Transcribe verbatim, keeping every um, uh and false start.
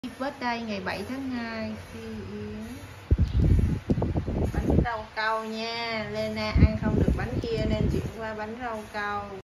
Birthday ngày bảy tháng hai. Bánh rau câu nha. Lena ăn không được bánh kia nên chuyển qua bánh rau câu.